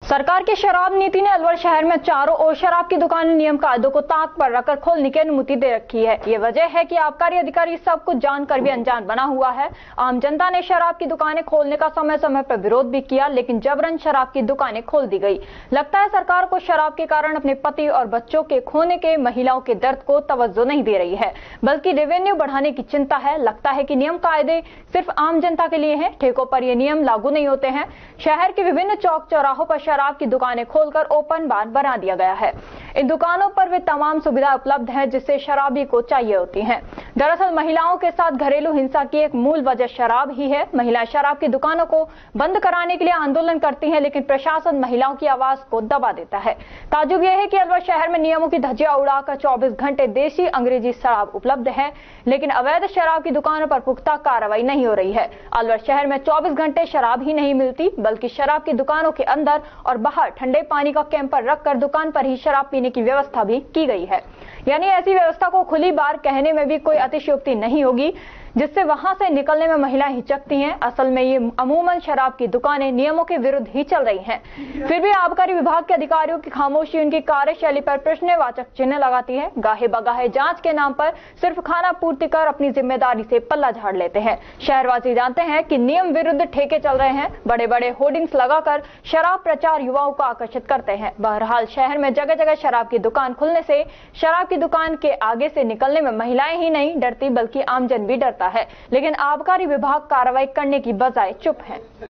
सरकार की शराब नीति ने अलवर शहर में चारों ओर शराब की दुकानें नियम कायदों को ताक पर रखकर खोलने की अनुमति दे रखी है। ये वजह है कि आबकारी अधिकारी सब कुछ जानकर भी अनजान बना हुआ है। आम जनता ने शराब की दुकानें खोलने का समय समय पर विरोध भी किया, लेकिन जबरन शराब की दुकानें खोल दी गई। लगता है सरकार को शराब के कारण अपने पति और बच्चों के खोने के महिलाओं के दर्द को तवज्जो नहीं दे रही है, बल्कि रेवेन्यू बढ़ाने की चिंता है। लगता है कि नियम कायदे सिर्फ आम जनता के लिए हैं, ठेकों पर ये नियम लागू नहीं होते हैं। शहर के विभिन्न चौक चौराहों पर शराब की दुकानें खोलकर ओपन बार बना दिया गया है। इन दुकानों पर वे तमाम सुविधा उपलब्ध है जिससे शराबी को चाहिए होती हैं। दरअसल महिलाओं के साथ घरेलू हिंसा की एक मूल वजह शराब ही है। महिलाएं शराब की दुकानों को बंद कराने के लिए आंदोलन करती हैं, लेकिन प्रशासन महिलाओं की आवाज को दबा देता है। ताजुब यह है कि अलवर शहर में नियमों की धज्जियां उड़ाकर 24 घंटे देसी अंग्रेजी शराब उपलब्ध है, लेकिन अवैध शराब की दुकानों पर पुख्ता कार्रवाई नहीं हो रही है। अलवर शहर में 24 घंटे शराब ही नहीं मिलती, बल्कि शराब की दुकानों के अंदर और बाहर ठंडे पानी का कैंपर रखकर दुकान पर ही शराब पीने की व्यवस्था भी की गई है। यानी ऐसी व्यवस्था को खुली बार कहने में भी कोई अतिशयोक्ति नहीं होगी, जिससे वहां से निकलने में महिलाएं हिचकती हैं। असल में ये अमूमन शराब की दुकानें नियमों के विरुद्ध ही चल रही हैं। फिर भी आबकारी विभाग के अधिकारियों की खामोशी उनकी कार्यशैली पर प्रश्नवाचक चिन्ह लगाती है। गाहे बगाहे जांच के नाम पर सिर्फ खाना पूर्ति कर अपनी जिम्मेदारी से पल्ला झाड़ लेते हैं। शहरवासी जानते हैं कि नियम विरुद्ध ठेके चल रहे हैं। बड़े बड़े होर्डिंग्स लगाकर शराब प्रचार युवाओं को आकर्षित करते हैं। बहरहाल शहर में जगह जगह शराब की दुकान खुलने से शराब की दुकान के आगे से निकलने में महिलाएं ही नहीं डरती, बल्कि आमजन भी डरता है। लेकिन आबकारी विभाग कार्रवाई करने की बजाय चुप है।